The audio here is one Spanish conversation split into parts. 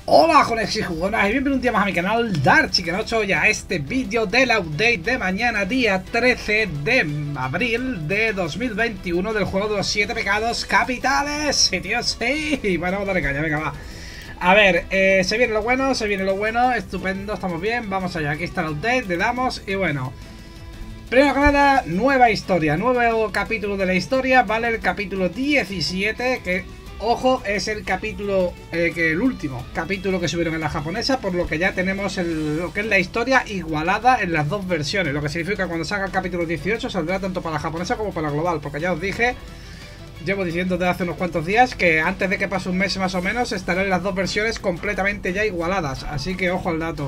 Hola Jonex y jugonas y bienvenidos un día más a mi canal Darchiken8 y a este vídeo del update de mañana día 13 de abril de 2021 del juego de los 7 pecados capitales. Sí, tío, sí. Bueno, vamos a darle caña, venga, va. A ver, se viene lo bueno, estupendo, estamos bien, vamos allá, aquí está el update, le damos y bueno. Primero que nada, nueva historia, nuevo capítulo de la historia, vale, el capítulo 17 que... Ojo, es el capítulo, el último capítulo que subieron en la japonesa, por lo que ya tenemos lo que es la historia igualada en las dos versiones, lo que significa que cuando salga el capítulo 18 saldrá tanto para la japonesa como para la global, porque ya os dije, llevo diciendo desde hace unos cuantos días que antes de que pase un mes más o menos estarán las dos versiones completamente ya igualadas, así que ojo al dato.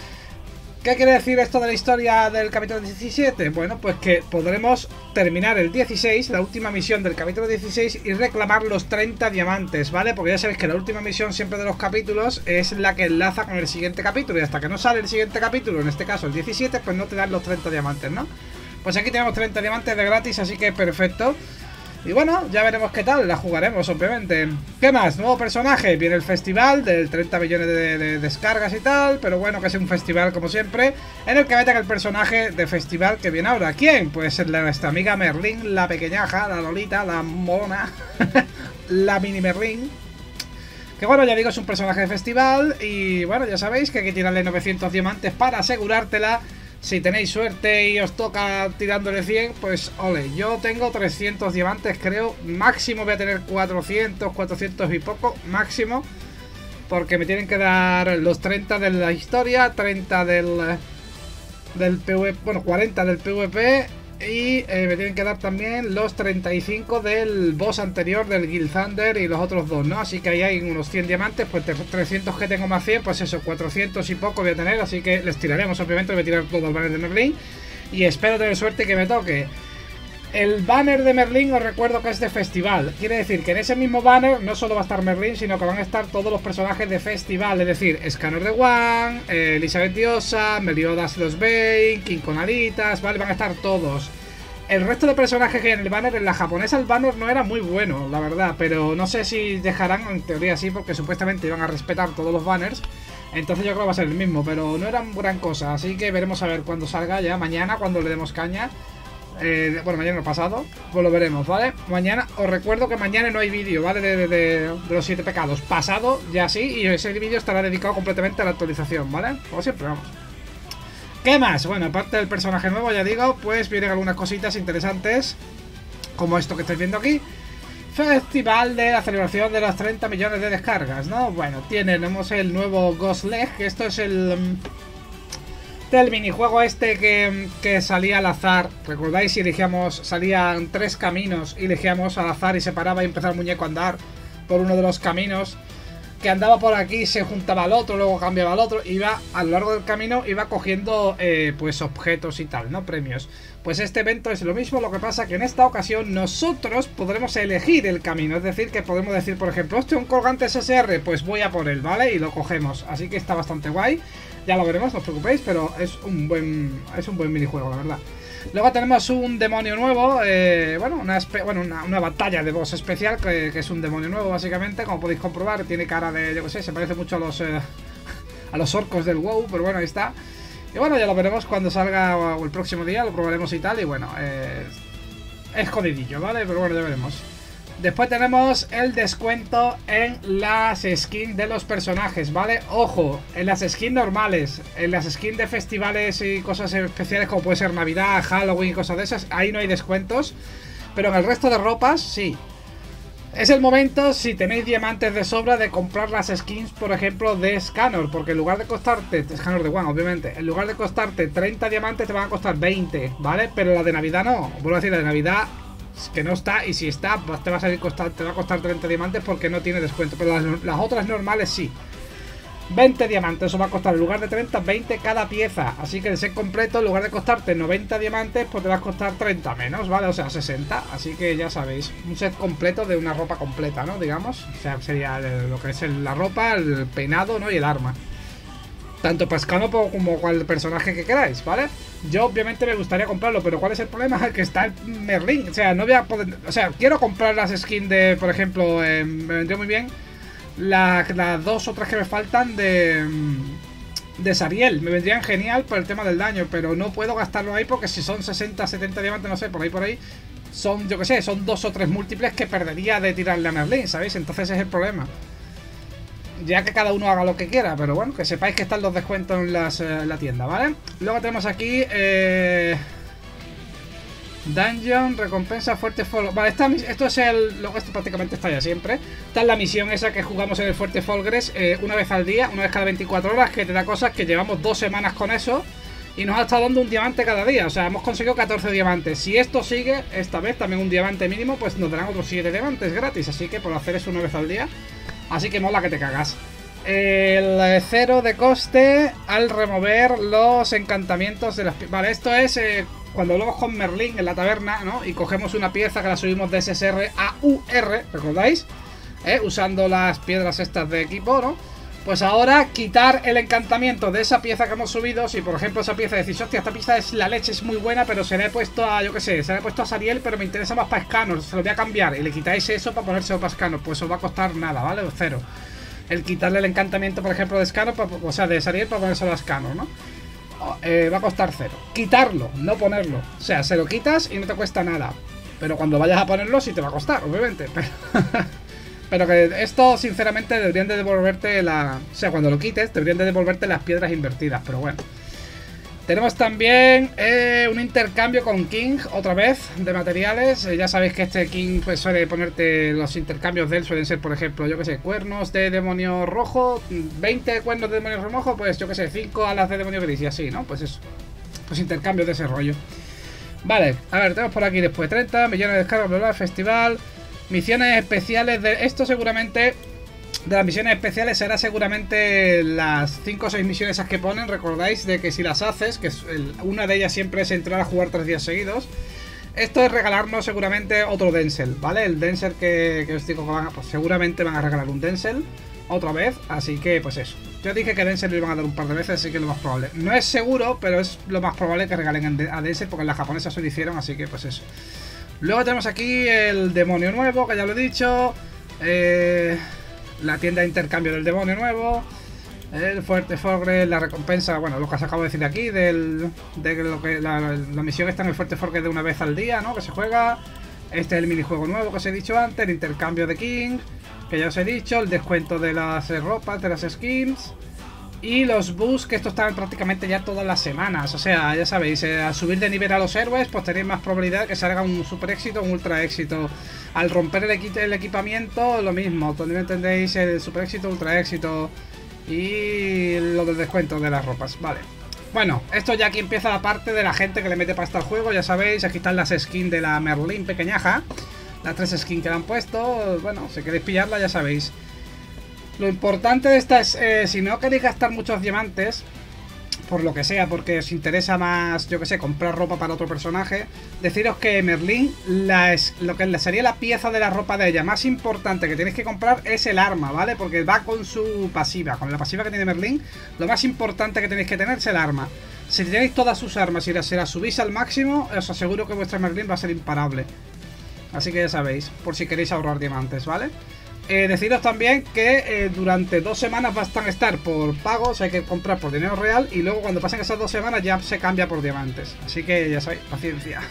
¿Qué quiere decir esto de la historia del capítulo 17? Bueno, pues que podremos terminar el 16, la última misión del capítulo 16 y reclamar los 30 diamantes, ¿vale? Porque ya sabéis que la última misión siempre de los capítulos es la que enlaza con el siguiente capítulo y hasta que no sale el siguiente capítulo, en este caso el 17, pues no te dan los 30 diamantes, ¿no? Pues aquí tenemos 30 diamantes de gratis, así que perfecto. Y bueno, ya veremos qué tal, la jugaremos obviamente. ¿Qué más? Nuevo personaje, viene el festival del 30 millones de descargas y tal. Pero bueno, que es un festival como siempre, en el que metan el personaje de festival que viene ahora. ¿Quién? Pues nuestra amiga Merlin, la pequeñaja, la Lolita, la mona, la mini Merlin. Que bueno, ya digo, es un personaje de festival. Y bueno, ya sabéis que hay que tirarle 900 diamantes para asegurártela. Si tenéis suerte y os toca tirándole 100, pues ole, yo tengo 300 diamantes, creo, máximo voy a tener 400, 400 y poco, máximo, porque me tienen que dar los 30 de la historia, 30 del PvP, bueno, 40 del PvP y me tienen que dar también los 35 del boss anterior del Guild Thunder y los otros dos, ¿no? Así que ahí hay unos 100 diamantes, pues 300 que tengo más 100, pues eso, 400 y poco voy a tener, así que les tiraremos, obviamente voy a tirar todo el banner de Merlin y espero tener suerte que me toque. El banner de Merlin os recuerdo que es de festival, quiere decir que en ese mismo banner no solo va a estar Merlin, sino que van a estar todos los personajes de festival, es decir, Scanner de One, Elizabeth Diosa, Meliodas los Bane, King con alitas, ¿vale? Van a estar todos. El resto de personajes que hay en el banner, en la japonesa el banner no era muy bueno, la verdad, pero no sé si dejarán, en teoría sí, porque supuestamente iban a respetar todos los banners, entonces yo creo que va a ser el mismo, pero no era gran cosa, así que veremos a ver cuando salga ya, mañana, cuando le demos caña. Bueno, mañana no pasado, pues lo veremos, ¿vale? Mañana, os recuerdo que mañana no hay vídeo, ¿vale? De los 7 pecados. Pasado, ya sí, y ese vídeo estará dedicado completamente a la actualización, ¿vale? Como siempre, vamos. ¿Qué más? Bueno, aparte del personaje nuevo, ya digo, pues vienen algunas cositas interesantes, como esto que estáis viendo aquí. Festival de la celebración de los 30 millones de descargas, ¿no? Bueno, tenemos el nuevo Ghost Leg, que esto es el... del minijuego este que salía al azar. ¿Recordáis? Si elegíamos, salían 3 caminos y elegíamos al azar y se paraba y empezaba el muñeco a andar por uno de los caminos, que andaba por aquí, se juntaba al otro, luego cambiaba al otro, iba a lo largo del camino, iba cogiendo pues objetos y tal, ¿no? Premios. Pues este evento es lo mismo, lo que pasa que en esta ocasión nosotros podremos elegir el camino, es decir, que podemos decir, por ejemplo, hostia, un colgante SSR, pues voy a por él, ¿vale? Y lo cogemos, así que está bastante guay. Ya lo veremos, no os preocupéis, pero es un buen minijuego, la verdad. Luego tenemos un demonio nuevo, bueno, una batalla de boss especial, que es un demonio nuevo, básicamente, como podéis comprobar. Tiene cara de, yo qué sé, se parece mucho a los orcos del WoW, pero bueno, ahí está. Y bueno, ya lo veremos cuando salga o el próximo día, lo probaremos y tal, y bueno, es jodidillo, ¿vale? Pero bueno, ya veremos. Después tenemos el descuento en las skins de los personajes, ¿vale? Ojo, en las skins normales, en las skins de festivales y cosas especiales como puede ser Navidad, Halloween y cosas de esas, ahí no hay descuentos. Pero en el resto de ropas, sí. Es el momento, si tenéis diamantes de sobra, de comprar las skins, por ejemplo, de Scanner. Porque en lugar de costarte, Scanner de One, obviamente, en lugar de costarte 30 diamantes te van a costar 20, ¿vale? Pero la de Navidad no, vuelvo a decir, la de Navidad... que no está, y si está, pues te va a costar 30 diamantes porque no tiene descuento. Pero las otras normales sí. 20 diamantes, eso va a costar en lugar de 30, 20 cada pieza. Así que el set completo, en lugar de costarte 90 diamantes, pues te va a costar 30 menos, ¿vale? O sea, 60. Así que ya sabéis, un set completo de una ropa completa, ¿no? Digamos. O sea, sería lo que es la ropa, el peinado, ¿no? Y el arma. Tanto Pascano como cual personaje que queráis, ¿vale? Yo obviamente me gustaría comprarlo, pero ¿cuál es el problema? Que está en Merlin. O sea, no voy a poder... O sea, quiero comprar las skins de, por ejemplo, me vendría muy bien las 2 o 3 que me faltan de Sariel. Me vendrían genial por el tema del daño, pero no puedo gastarlo ahí porque si son 60, 70 diamantes, no sé, por ahí, son, yo que sé, son 2 o 3 múltiples que perdería de tirarle a Merlin, ¿sabéis? Entonces es el problema. Ya que cada uno haga lo que quiera, pero bueno, que sepáis que están los descuentos en la tienda, ¿vale? Luego tenemos aquí Dungeon, recompensa fuerte Fall. Vale, esto es esto prácticamente está ya siempre. Esta es la misión esa que jugamos en el Fuerte Folgres una vez al día, una vez cada 24 horas, que te da cosas que llevamos 2 semanas con eso. Y nos ha estado dando un diamante cada día, o sea, hemos conseguido 14 diamantes. Si esto sigue, esta vez también un diamante mínimo, pues nos darán otros 7 diamantes gratis. Así que por hacer eso una vez al día, así que mola que te cagas. El 0 de coste al remover los encantamientos de las... Vale, esto es cuando hablamos con Merlin en la taberna, ¿no? Y cogemos una pieza que la subimos de SSR a UR, ¿recordáis? Usando las piedras estas de equipo, ¿no? Pues ahora quitar el encantamiento de esa pieza que hemos subido. Si por ejemplo esa pieza decís, hostia, esta pieza es la leche, es muy buena, pero se la he puesto a, yo qué sé, se la he puesto a Sariel, pero me interesa más para Scanor, se lo voy a cambiar. Y le quitáis eso para ponérselo para Scanor, pues os va a costar nada, ¿vale? 0. El quitarle el encantamiento, por ejemplo, de Scanor, o sea, de Sariel para ponérselo a Scanor, ¿no? Va a costar 0. Quitarlo, no ponerlo. O sea, se lo quitas y no te cuesta nada. Pero cuando vayas a ponerlo sí te va a costar, obviamente. Pero que esto, sinceramente, deberían de devolverte la... O sea, cuando lo quites, deberían de devolverte las piedras invertidas, pero bueno. Tenemos también un intercambio con King, otra vez, de materiales. Ya sabéis que este King pues suele ponerte los intercambios de él, suelen ser, por ejemplo, yo que sé, cuernos de demonio rojo, 20 cuernos de demonio rojo, pues yo que sé, 5 alas de demonio gris y así, ¿no? Pues eso, pues intercambios de ese rollo. Vale, a ver, tenemos por aquí después 30 millones de descargas, bla, bla, festival, misiones especiales de... Esto seguramente... De las misiones especiales será seguramente las 5 o 6 misiones esas que ponen. Recordáis de que si las haces, que una de ellas siempre es entrar a jugar 3 días seguidos. Esto es regalarnos seguramente otro Denzel, ¿vale? El Denzel que os digo que pues seguramente van a regalar un Denzel otra vez, así que pues eso. Yo dije que Denzel lo iban a dar un par de veces, así que es lo más probable. No es seguro, pero es lo más probable que regalen a Denzel, porque en las japonesas se lo hicieron, así que pues eso. Luego tenemos aquí el demonio nuevo, que ya lo he dicho. La tienda de intercambio del demonio nuevo. El Fuerte Folgres, la recompensa, bueno, lo que os acabo de decir aquí, de lo que la misión está en el Fuerte Folgres de una vez al día, ¿no? Que se juega. Este es el minijuego nuevo que os he dicho antes, el intercambio de King, que ya os he dicho, el descuento de las ropas, de las skins. Y los boosts, que esto están prácticamente ya todas las semanas. O sea, ya sabéis, al subir de nivel a los héroes, pues tenéis más probabilidad de que salga un super éxito o un ultra éxito. Al romper el equipamiento, lo mismo. También entendéis el super éxito, ultra éxito. Y lo del descuento de las ropas. Vale. Bueno, esto ya aquí empieza la parte de la gente que le mete pasta al juego. Ya sabéis, aquí están las skins de la Merlin pequeñaja. Las 3 skins que le han puesto. Bueno, si queréis pillarla, ya sabéis. Lo importante de esta es, si no queréis gastar muchos diamantes, por lo que sea, porque os interesa más, yo que sé, comprar ropa para otro personaje, deciros que Merlin, lo que sería la pieza de la ropa de ella más importante que tenéis que comprar es el arma, ¿vale? Porque va con su pasiva, con la pasiva que tiene Merlin, lo más importante que tenéis que tener es el arma. Si tenéis todas sus armas y se las subís al máximo, os aseguro que vuestra Merlin va a ser imparable. Así que ya sabéis, por si queréis ahorrar diamantes, ¿vale? Deciros también que durante 2 semanas van a estar por pagos, hay que comprar por dinero real y luego cuando pasen esas 2 semanas ya se cambia por diamantes. Así que ya sabéis, paciencia.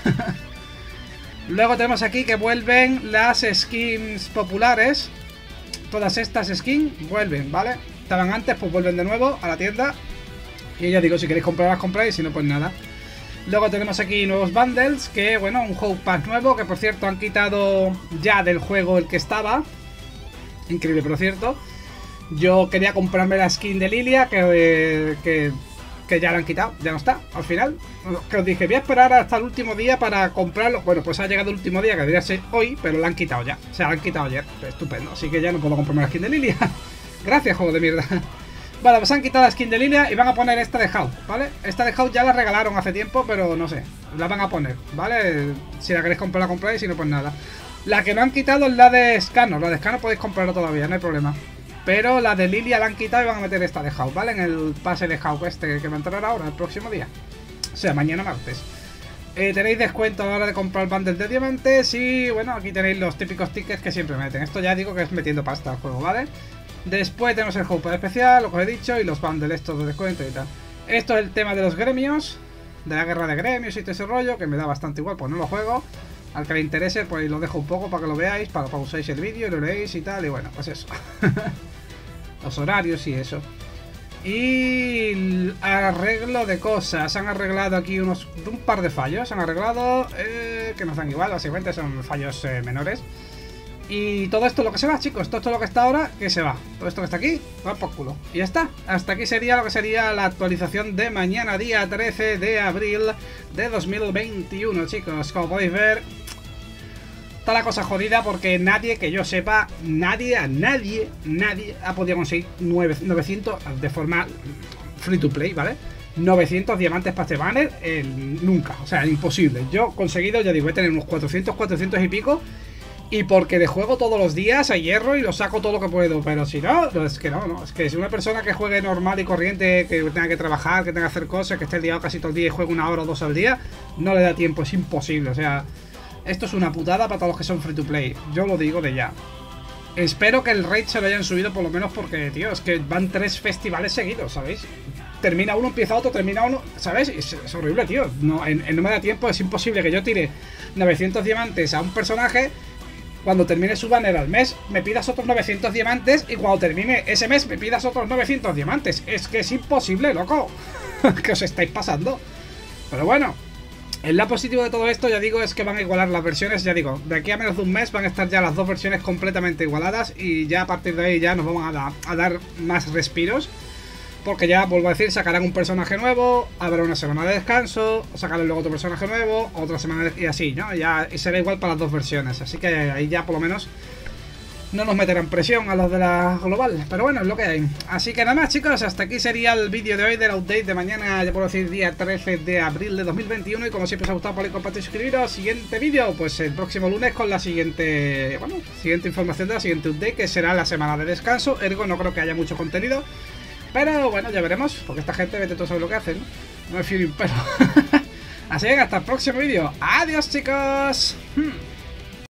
Luego tenemos aquí que vuelven las skins populares. Todas estas skins vuelven, ¿vale? Estaban antes, pues vuelven de nuevo a la tienda. Y ya digo, si queréis comprar las compráis, si no pues nada. Luego tenemos aquí nuevos bundles, que bueno, un Hope Pass nuevo, que por cierto han quitado ya del juego el que estaba. Increíble, pero cierto. Yo quería comprarme la skin de Lilia, que ya la han quitado, ya no está, al final. Que os dije, voy a esperar hasta el último día para comprarlo. Bueno, pues ha llegado el último día, que debería ser hoy, pero la han quitado ya. O sea, la han quitado ayer, estupendo. Así que ya no puedo comprarme la skin de Lilia. Gracias, juego de mierda. Vale, pues han quitado la skin de Lilia y van a poner esta de Hau, ¿vale? Esta de Hau ya la regalaron hace tiempo, pero no sé, la van a poner, ¿vale? Si la queréis comprar, la compráis, si no, pues nada. La que no han quitado es la de Scanor. La de Scanor podéis comprarla todavía, no hay problema. Pero la de Lilia la han quitado y van a meter esta de Hau, ¿vale? En el pase de Hau este que va a entrar ahora, el próximo día. O sea, mañana martes. Tenéis descuento a la hora de comprar bundles de diamantes. Y bueno, aquí tenéis los típicos tickets que siempre meten. Esto ya digo que es metiendo pasta al juego, ¿vale? Después tenemos el Hopper especial, lo que os he dicho, y los bundles estos de descuento y tal. Esto es el tema de los gremios, de la guerra de gremios y todo ese rollo, que me da bastante igual, pues no lo juego. Al que le interese, pues lo dejo un poco para que lo veáis, para que pauséis el vídeo y lo leéis y tal, y bueno, pues eso. Los horarios y eso. Y el arreglo de cosas. Han arreglado aquí un par de fallos. Han arreglado que nos dan igual, básicamente son fallos menores. Y todo esto lo que se va, chicos. Todo esto lo que está ahora, que se va. Todo esto que está aquí, va por culo. Y ya está. Hasta aquí sería lo que sería la actualización de mañana, día 13 de abril de 2021, chicos. Como podéis ver, está la cosa jodida porque nadie, que yo sepa, nadie ha podido conseguir 900 de forma free to play, ¿vale? 900 diamantes para este banner nunca, o sea, imposible. Yo he conseguido, ya digo, voy a tener unos 400 y pico. Y porque de juego todos los días a hierro y lo saco todo lo que puedo. Pero si no, es que no. Es que si una persona que juegue normal y corriente, que tenga que trabajar, que tenga que hacer cosas, que esté liado casi todo el día y juegue 1 hora o 2 al día, no le da tiempo, es imposible. O sea, esto es una putada para todos los que son free to play. Yo lo digo de ya. Espero que el rate se lo hayan subido por lo menos porque, tío, es que van 3 festivales seguidos, ¿sabéis? Termina uno, empieza otro, termina uno, ¿sabes? Es horrible, tío. No me da tiempo, es imposible que yo tire 900 diamantes a un personaje. Cuando termine su banner al mes, me pidas otros 900 diamantes. Y cuando termine ese mes, me pidas otros 900 diamantes. Es que es imposible, loco. Que os estáis pasando. Pero bueno, el lado positivo de todo esto, ya digo, es que van a igualar las versiones. Ya digo, de aquí a menos de un mes van a estar ya las 2 versiones completamente igualadas. Y ya a partir de ahí ya nos vamos a dar más respiros. Porque ya, vuelvo a decir, sacarán un personaje nuevo, habrá una semana de descanso, sacarán luego otro personaje nuevo, otra semana y así, ¿no? Ya será igual para las 2 versiones, así que ahí ya por lo menos no nos meterán presión a los de la global, pero bueno, es lo que hay. Así que nada más, chicos, hasta aquí sería el vídeo de hoy del update de mañana, ya puedo decir día 13 de abril de 2021, y como siempre os ha gustado, podéis compartir y suscribiros. Siguiente vídeo, pues el próximo lunes con la siguiente, siguiente información de la siguiente update, que será la semana de descanso, ergo no creo que haya mucho contenido. Pero bueno, ya veremos, porque esta gente vete todo saber lo que hacen, ¿no? No me fío ni un pelo. Así que hasta el próximo vídeo. ¡Adiós, chicos!